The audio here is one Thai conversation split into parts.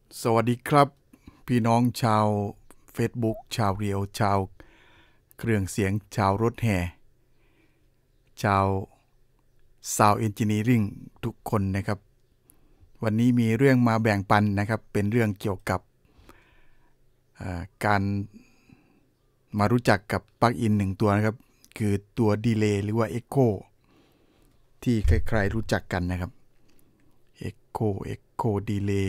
สวัสดีครับพี่น้องชาว Facebook ชาวเรียวชาวเครื่องเสียงชาวรถแห่ชาว Sound Engineering ทุกคนนะครับวันนี้มีเรื่องมาแบ่งปันนะครับเป็นเรื่องเกี่ยวกับการมารู้จักกับปลั๊กอิน1ตัวนะครับคือตัวดีเลย์หรือว่า Echo ที่ใครๆรู้จักกันนะครับ Echo Delay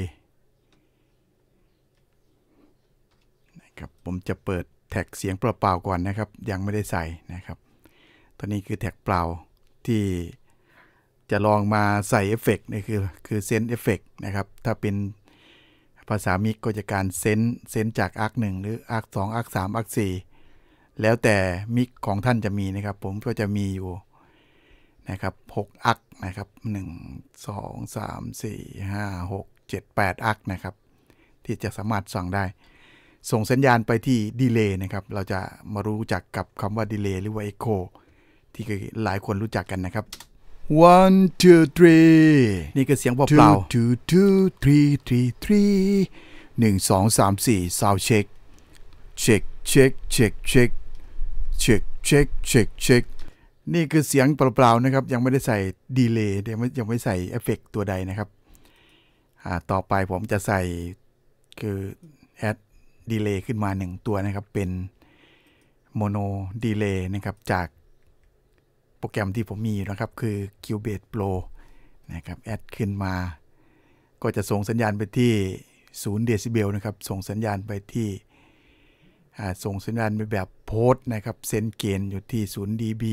ผมจะเปิดแท็กเสียงเปล่าๆก่อนนะครับยังไม่ได้ใส่นะครับตอนนี้คือแท็กเปล่าที่จะลองมาใส่เอฟเฟกต์นี่คือเซนเอฟเฟกต์นะครับถ้าเป็นภาษามิกก็จะการเซนจากอาร์ค1หรืออาร์ค2อาร์ค3อาร์ค4แล้วแต่มิกของท่านจะมีนะครับผมก็จะมีอยู่นะครับ6อาร์คนะครับ1 2 3 4 5 6 7 8อาร์คนะครับที่จะสามารถสั่งได้ส่งสัญญาณไปที่ดีเลย์นะครับเราจะมารู้จักกับคำว่าดีเลย์หรือว่า Echo ที่หลายคนรู้จักกันนะครับ one two three นี่คือเสียงเปล่าๆ two two three three three 1 2 3 4 sound check check check check check check check check check นี่คือเสียงเปล่าๆนะครับยังไม่ได้ใส่ดีเลย์ยังไม่ใส่เอฟเฟกต์ตัวใดนะครับต่อไปผมจะใส่คือแอดดีเลย์ขึ้นมา1ตัวนะครับเป็นโมโนดีเลย์นะครับจากโปรแกรมที่ผมมีนะครับคือ Cubase Pro นะครับแอดขึ้นมาก็จะส่งสัญญาณไปที่0เดซิเบลนะครับส่งสัญญาณไปที่ส่งสัญญาณไปแบบโพสต์นะครับเซนเกณฑ์อยู่ที่0 dB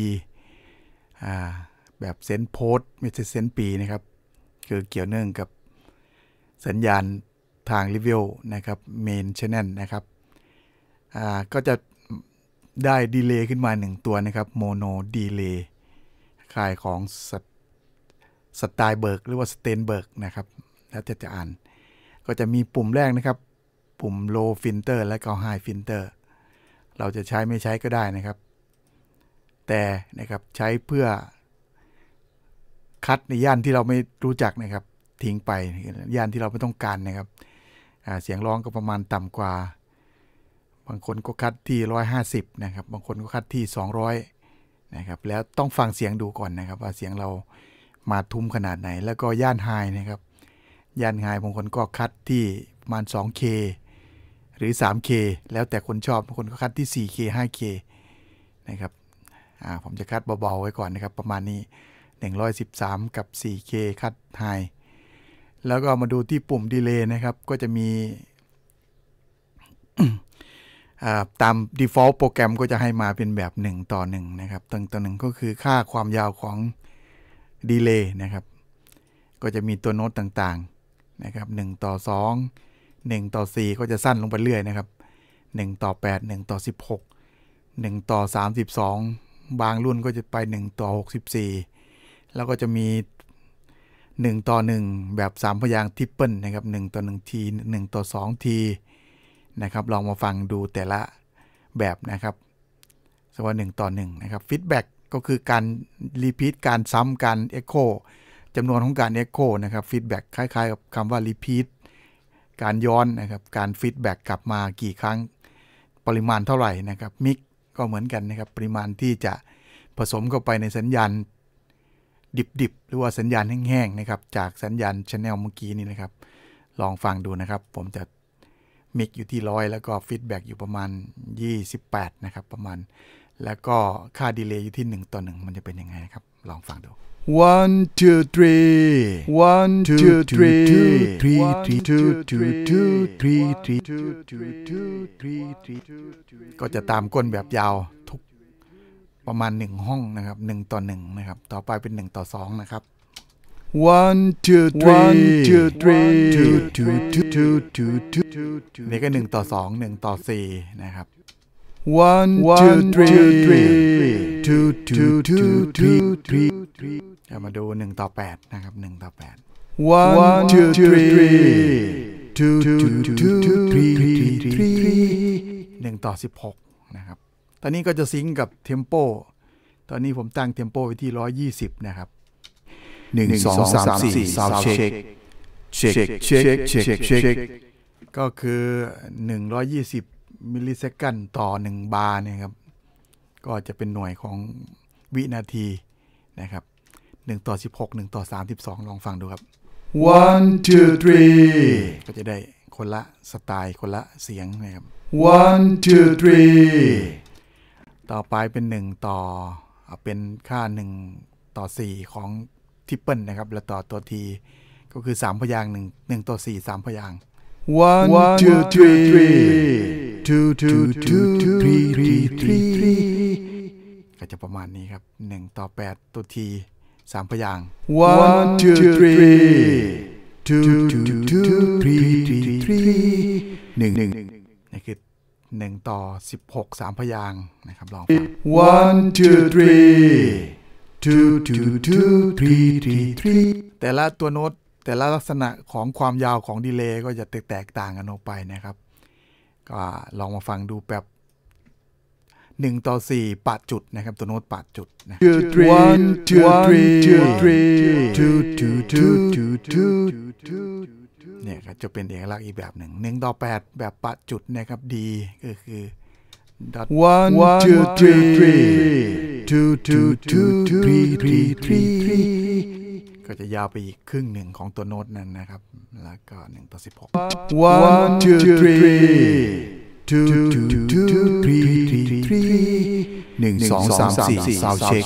แบบเซนโพสต์ไม่ใช่เซนปีนะครับคือเกี่ยวเนื่องกับสัญญาณทาง Level นะครับ Main Channel นะครับก็จะได้ดีเลย์ขึ้นมา1ตัวนะครับ Mono Delay ค่ายของสไตล์เบิร์กหรือว่าสเตนเบิร์กนะครับแล้วจะอ่านก็จะมีปุ่มแรกนะครับปุ่ม Low Filter และก็ High Filter เราจะใช้ไม่ใช้ก็ได้นะครับแต่นะครับใช้เพื่อคัดในย่านที่เราไม่รู้จักนะครับทิ้งไปย่านที่เราไม่ต้องการนะครับเสียงร้องก็ประมาณต่ำกว่าบางคนก็คัดที่150นะครับบางคนก็คัดที่200นะครับแล้วต้องฟังเสียงดูก่อนนะครับว่าเสียงเรามาทุ้มขนาดไหนแล้วก็ย่านไฮนะครับย่านไฮบางคนก็คัดที่ประมาณ 2K หรือ 3K แล้วแต่คนชอบบางคนก็คัดที่ 4K 5K นะครับผมจะคัดเบาๆไว้ก่อนนะครับประมาณนี้113กับ 4K คัดไฮแล้วก็มาดูที่ปุ่มดีเลย์นะครับก็จะมี ตาม default โปรแกรมก็จะให้มาเป็นแบบ1:1นะครับ1:1ก็คือค่าความยาวของดีเลย์นะครับก็จะมีตัวโน้ตต่างๆนะครับ1:2 1:4ก็จะสั้นลงไปเรื่อยนะครับ1:8 1:16 1:32บางรุ่นก็จะไป1:64แล้วก็จะมี1:1แบบ3พยางค์ทริปเปิลนะครับ1:1 ที1:2 ทีนะครับลองมาฟังดูแต่ละแบบนะครับสมมุติ1:1นะครับฟีดแบ็กก็คือการรีพีทการซ้ำการเอ็กโคจำนวนของการเอ็กโคนะครับฟีดแบ็กคล้ายๆกับคำว่ารีพีทการย้อนนะครับการฟีดแบ็กกลับมากี่ครั้งปริมาณเท่าไหร่นะครับมิกก็เหมือนกันนะครับปริมาณที่จะผสมเข้าไปในสัญญาณดิบๆหรือว่าสัญญาณแห้งๆนะครับจากสัญญาณ Channel เมื่อกี้นี้นะครับลองฟังดูนะครับผมจะมิกอยู่ที่100แล้วก็ฟีดแบ็กอยู่ประมาณ28นะครับประมาณแล้วก็ค่าดีเลย์อยู่ที่1:1มันจะเป็นยังไงนะครับลองฟังดู one two three one two three three three two two two three three two two three three ก็จะตามก้นแบบยาวทุกประมาณ1ห้องนะครับ1:1นะครับต่อไปเป็น1:2นะครับone two threeนี่ก็1:2 1:4นะครับone two threeมาดู1:8นะครับ1:8 one two three 1:16นะครับตอนนี้ก็จะซิงก์กับเทมโปตอนนี้ผมตั้งเทมโปไว้ที่120นะครับ1 2 3 4 sound check check check check check ก็คือ120มิลลิเซคันด์ต่อ1บาร์เนี่ยครับก็จะเป็นหน่วยของวินาทีนะครับ1/16 1/32ลองฟังดูครับ 1 2 3 ก็จะได้คนละสไตล์คนละเสียงนะครับ 1 2 3 ต่อไปเป็น1ต่อเป็นค่า1/4ของทริปเปิลนะครับแล้วต่อตัวทีก็คือ3พยางค์1/4 3พยางค์ 1 2 3 2 2 2 3 ก็จะประมาณนี้ครับ1/8ตัวที3พยางค์ 1 2 3 2 2 3 1นี่คือ1/16 3พยางค์นะครับลองฟัง 1 2 3 2 2 3 แต่ละตัวโน้ตแต่ละลักษณะของความยาวของดีเลย์ก็จะแตกต่างกันออกไปนะครับก็ลองมาฟังดูแบบ1/4ปะจุดนะครับตัวโน้ตปะจุดนะ 1 2 3 เนี่ยก็จะเป็นเอกลักษณ์อีกแบบหนึ่ง1/8แบบปะจุดนะครับดีก็คือ 1 2 3 2 ก็จะยาวไปอีกครึ่งหนึ่งของตัวโน้ตนั้นนะครับแล้วก็1/16 1 2 3 1 2 3 4 sound check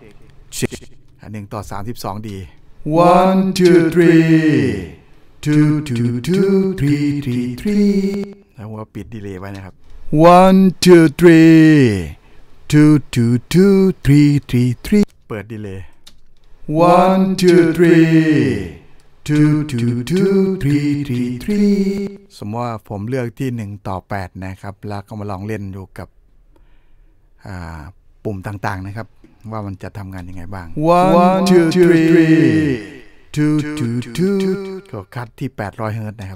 1/32ดี 1 2 3 2 3 แล้วว่าปิดดีเลย์ไว้นะครับ 1 2 3 2 3 เปิดดีเลย์ 1 2 3 2 3 สมมติว่าผมเลือกที่1/8นะครับแล้วก็มาลองเล่นอยู่กับปุ่มต่างๆนะครับว่ามันจะทำงานยังไงบ้าง 1 2 3 2 ก็คัดที่800 เฮิร์ตซ์นะครับ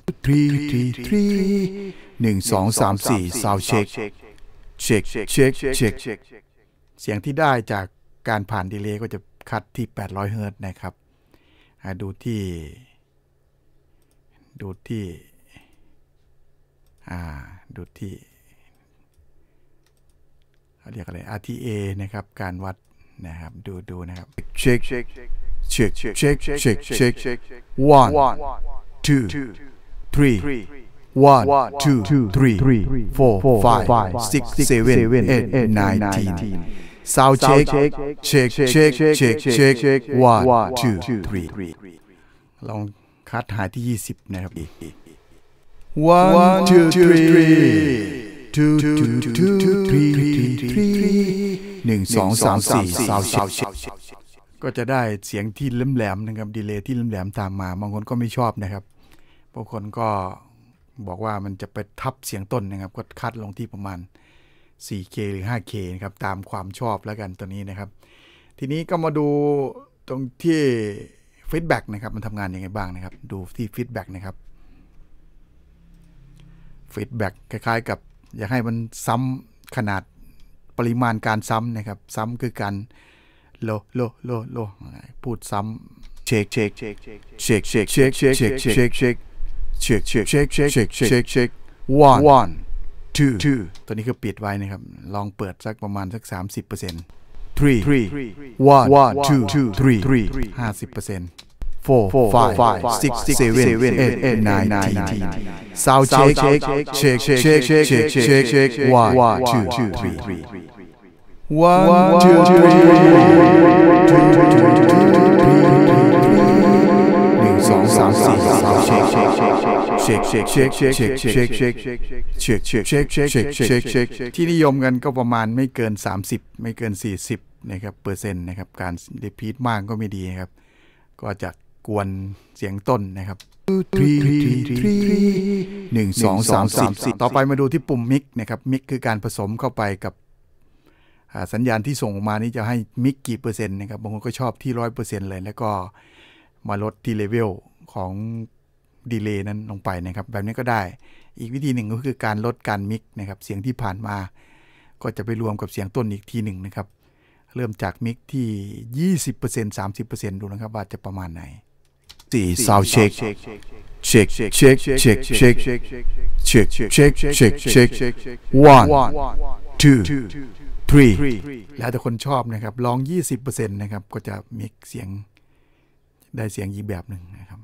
3 1 2 3 4 sound check check check เสียงที่ได้จากการผ่านดีเลย์ก็จะคัดที่800 เฮิร์ตซ์นะครับดูที่เขาเรียกอะไร RTA นะครับการวัดนะครับดูนะครับ check 1 2 3 1 2 3 4 5 6 7 8 9 10 sound check 1 2 3ลองคัดหาที่20นะครับ 1 2 3 1 2 3 4 sound check ก็จะได้เสียงที่แหลมๆนะครับดีเลย์ที่แหลมๆตามมาบางคนก็ไม่ชอบนะครับบางคนก็บอกว่ามันจะไปทับเสียงต้นนะครับก็คัดลงที่ประมาณ 4K หรือ 5K นะครับตามความชอบแล้วกันตัวนี้นะครับทีนี้ก็มาดูตรงที่ฟีดแบ็กนะครับมันทำงานยังไงบ้างนะครับดูที่ฟีดแบ็กนะครับฟีดแบ็กคล้ายๆกับอยากให้มันซ้ำขนาดปริมาณการซ้ำนะครับซ้ำคือการโลพูดซ้ำเช็ค1 2ตัวนี้คือปิดไว้นะครับลองเปิดสักประมาณสัก 30% 3 1 2 3 50% 4 5 6 7 8 9 10 sound check ที่นิยมกันก็ประมาณไม่เกิน30ไม่เกิน40นะครับเปอร์เซ็นต์นะครับการรีพีทมากก็ไม่ดีครับก็จะกวนเสียงต้นนะครับ1 2 3 4ต่อไปมาดูที่ปุ่มมิกนะครับมิกคือการผสมเข้าไปกับสัญญาณที่ส่งออกมานี้จะให้มิกกี่เปอร์เซ็นต์นะครับบางคนก็ชอบที่ 100% เลยแล้วก็มาลดที่เลเวลของดีเลย์นั้นลงไปนะครับแบบนี้ก็ได้อีกวิธีหนึ่งก็คือการลดการมิกนะครับเสียงที่ผ่านมาก็จะไปรวมกับเสียงต้นอีกทีหนึ่งนะครับเริ่มจากมิกที่ 20% 30% ดูนะครับว่าจะประมาณไหน4 sound check check check check check check check check check 1 2 3 แล้วแต่คนชอบนะครับลอง 20% นะครับก็จะมิกเสียงได้เสียงอีกแบบหนึ่งนะครับ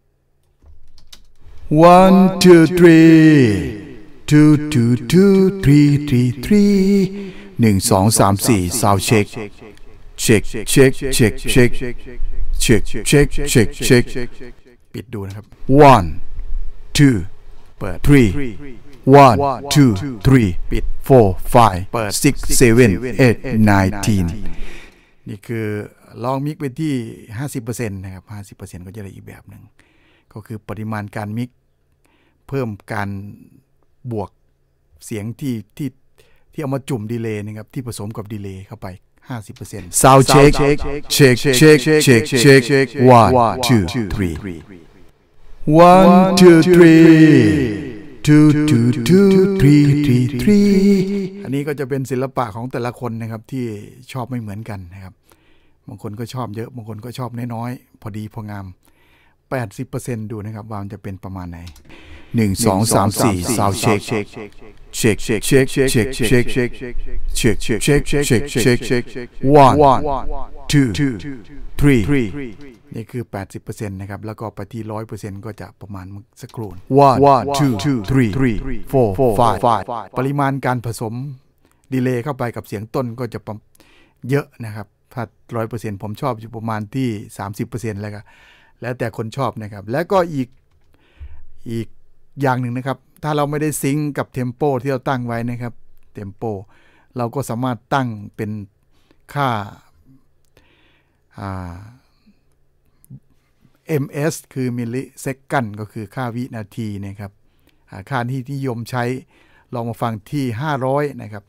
1 2 3 2 2 2 3 3 3 1 2 3 4 sound check check check check check check check check check ปิดดูนะครับ 1 2 เปิด 3 1 2 3 ปิด 4 5 เปิด 6 7 8 9 10 นี่คือลองมิกไปที่ 50% นะครับ 50% ก็จะได้อีกแบบหนึ่งก็คือปริมาณการมิกเพิ่มการบวกเสียงที่เอามาจุ่มดีเลย์นะครับที่ผสมกับดีเลย์เข้าไป 50% sound check check check check check 1 2 3 1 2 3 2 2 2 3 3 3 อันนี้ก็จะเป็นศิลปะของแต่ละคนนะครับที่ชอบไม่เหมือนกันนะครับบางคนก็ชอบเยอะบางคนก็ชอบน้อยๆพอดีพองาม 80% ดูนะครับว่ามันจะเป็นประมาณไหน 1 2 3 4 sound check check check check check check check check check check check 1 2 3 นี่คือ 80% นะครับแล้วก็ไปที่ 100% ก็จะประมาณสักครู่ 1 2 3 4 5 ปริมาณการผสมดีเลย์เข้าไปกับเสียงต้นก็จะเยอะนะครับถ้า 100% ผมชอบอยู่ประมาณที่ 30% แล้วแต่คนชอบนะครับแล้วก็อีกอย่างหนึ่งนะครับถ้าเราไม่ได้ซิงค์กับเทมโปที่เราตั้งไว้นะครับเทมโปเราก็สามารถตั้งเป็นค่าms คือมิลลิเซคันก็คือค่าวินาทีนะครับค่าที่นิยมใช้ลองมาฟังที่500นะครับ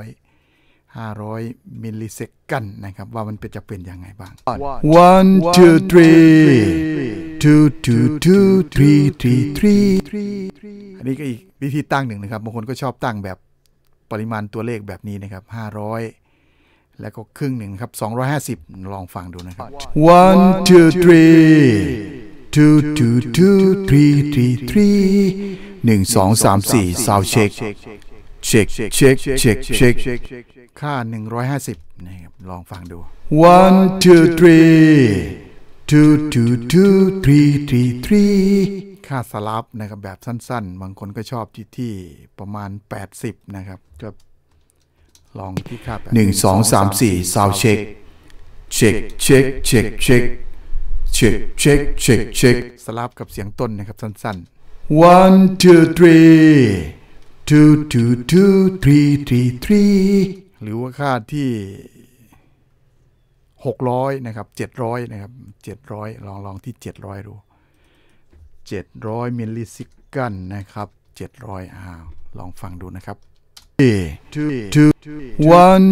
500มิลลิเซคันนะครับว่ามันจะเป็นยังไงบ้าง 1 2 3 2 2 2 3 3 อันนี้ก็อีกวิธีตั้งหนึ่งนะครับบางคนก็ชอบตั้งแบบปริมาณตัวเลขแบบนี้นะครับ500แล้วก็ครึ่งหนึ่งครับ250ลองฟังดูนะครับ 1 2 3 2 2 2 3 3 1 2 3 4 sound check check check check check ค่า150นะครับลองฟังดู 1 2 3 2 2 2 3 3 ค่าสลับนะครับแบบสั้นๆบางคนก็ชอบที่ประมาณ80นะครับก็ลองที่ค่า 1 2 3 4 sound check check check check check check check check check สลับกับเสียงต้นนะครับสั้นๆ1 2 3 2 2 2 3 3 หรือว่าค่าที่600นะครับ700นะครับ700ลองที่700ดู700มิลลิซิกันนะครับ700ลองฟังดูนะครับ 1 2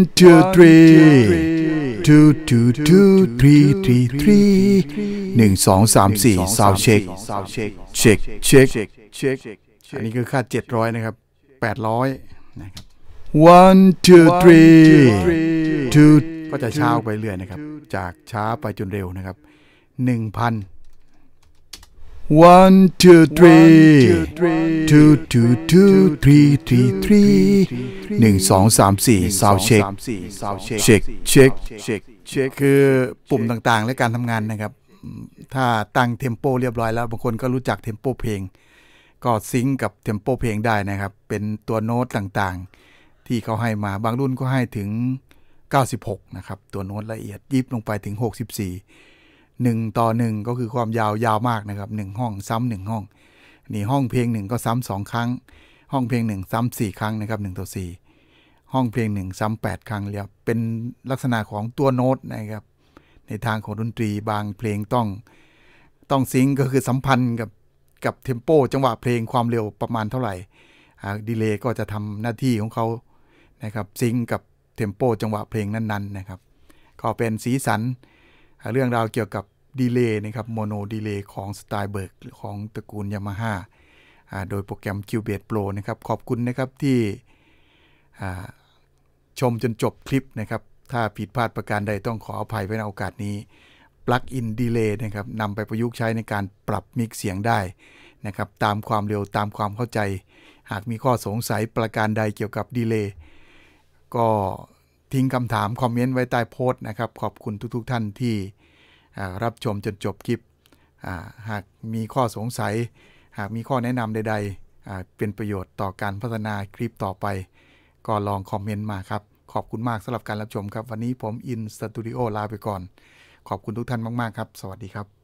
3 2 2 2 3 3 1 2 3 4 sound check check check check อันนี้คือค่า700นะครับ800นะครับ 1 2 3 2 ก็จะช้าไปเรื่อยนะครับจากช้าไปจนเร็วนะครับ 1,000 1 2 3 2 2 2 3 3 1 2 3 4 sound check check check check คือปุ่มต่างๆและการทำงานนะครับถ้าตั้งเทมโปเรียบร้อยแล้วบางคนก็รู้จักเทมโปเพลงก็ซิงค์กับเทมโปเพลงได้นะครับเป็นตัวโน้ตต่างๆที่เขาให้มาบางรุ่นก็ให้ถึง96นะครับตัวโน้ตละเอียดยิบลงไปถึง64 1 ต่อ 1ก็คือความยาวมากนะครับ1ห้องซ้ำ1ห้องนี่ห้องเพลง1ก็ซ้ำ2ครั้งห้องเพลง1ซ้ำ4ครั้งนะครับ1 ต่อ 4ห้องเพลง1ซ้ำ8ครั้งเรียกเป็นลักษณะของตัวโน้ตนะครับในทางของดนตรีบางเพลงต้องซิงค์ก็คือสัมพันธ์กับเทมโปจังหวะเพลงความเร็วประมาณเท่าไหร่ดีเลย์ก็จะทำหน้าที่ของเขานะครับซิงค์กับเทมโปจังหวะเพลงนั้นๆนะครับก็เป็นสีสันเรื่องราวเกี่ยวกับดีเลย์นะครับโมโนดีเลย์ของสไตล์เบิร์กของตระกูลยามาฮ่าโดยโปรแกรม Cubase Pro นะครับขอบคุณนะครับที่ชมจนจบคลิปนะครับถ้าผิดพลาดประการใดต้องขออภัยไว้ในโอกาสนี้ Plug-in Delay นะครับนำไปประยุกต์ใช้ในการปรับมิกซ์เสียงได้นะครับตามความเร็วตามความเข้าใจหากมีข้อสงสัยประการใดเกี่ยวกับดีเลย์ก็ทิ้งคำถามคอมเมนต์ไว้ใต้โพสต์นะครับขอบคุณทุกท่านที่รับชมจนจบคลิปหากมีข้อสงสัยหากมีข้อแนะนำใดๆเป็นประโยชน์ต่อการพัฒนาคลิปต่อไปก็ลองคอมเมนต์มาครับขอบคุณมากสำหรับการรับชมครับวันนี้ผมอินสตูดิโอลาไปก่อนขอบคุณทุกท่านมากๆครับสวัสดีครับ